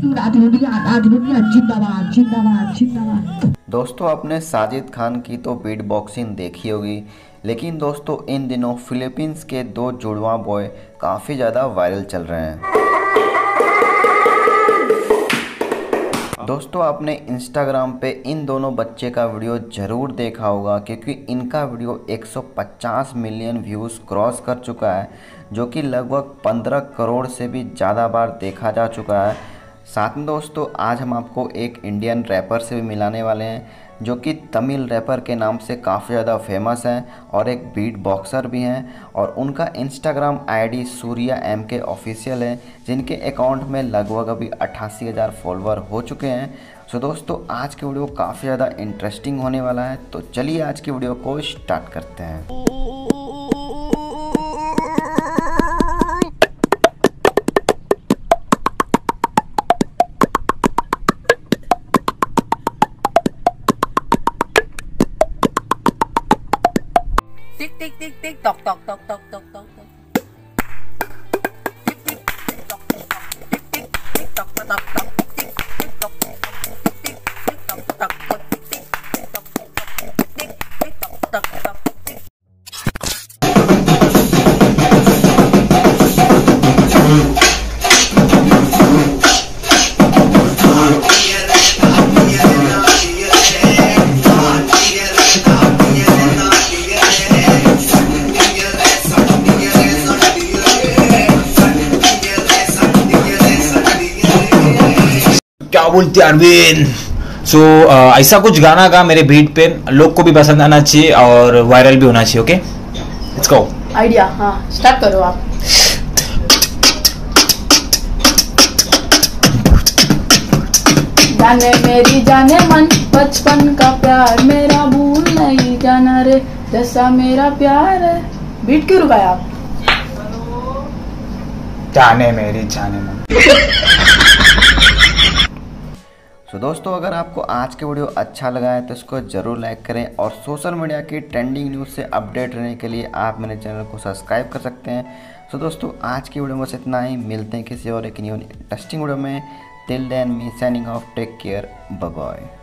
जिंदाबाद जिंदाबाद जिंदाबाद। दोस्तों आपने साजिद खान की तो बीट बॉक्सिंग देखी होगी, लेकिन दोस्तों इन दिनों फिलीपींस के दो जुड़वा बॉय काफ़ी ज़्यादा वायरल चल रहे हैं। दोस्तों आपने इंस्टाग्राम पे इन दोनों बच्चे का वीडियो ज़रूर देखा होगा, क्योंकि इनका वीडियो 150 मिलियन व्यूज़ क्रॉस कर चुका है, जो कि लगभग 15 करोड़ से भी ज़्यादा बार देखा जा चुका है। साथ में दोस्तों आज हम आपको एक इंडियन रैपर से भी मिलाने वाले हैं, जो कि तमिल रैपर के नाम से काफ़ी ज़्यादा फेमस हैं और एक बीट बॉक्सर भी हैं, और उनका Instagram ID Surya MK official है, जिनके अकाउंट में लगभग अभी 88,000 फॉलोअर हो चुके हैं। सो दोस्तों आज की वीडियो काफ़ी ज़्यादा इंटरेस्टिंग होने वाला है, तो चलिए आज की वीडियो को स्टार्ट करते हैं। Tick tick tick tick tock tock tock tock tock tock tick tick tick tock tick tick tick tock tock tock tick tick tock tick tick tick tock tock tick tick tick tock tick tick tock tock tock. क्या बोलते हैं अरविंद। ऐसा कुछ गाना गा मेरे beat पे, लोग को भी पसंद आना चाहिए और वायरल भी होना चाहिए। Okay let's go. आइडिया, हाँ स्टार्ट करो आप। जाने मेरी जाने मन बचपन का प्यार, मेरा भूल नहीं जाना रे जैसा मेरा प्यार है। बीट क्यों रुकाया आप? जाने मेरी जाने मन। तो दोस्तों अगर आपको आज के वीडियो अच्छा लगा है तो इसको ज़रूर लाइक करें, और सोशल मीडिया की ट्रेंडिंग न्यूज़ से अपडेट रहने के लिए आप मेरे चैनल को सब्सक्राइब कर सकते हैं। तो दोस्तों आज की वीडियो में बस इतना ही, मिलते हैं किसी और एक न्यू इंटरेस्टिंग वीडियो में। Till then me signing off, take care, bye bye.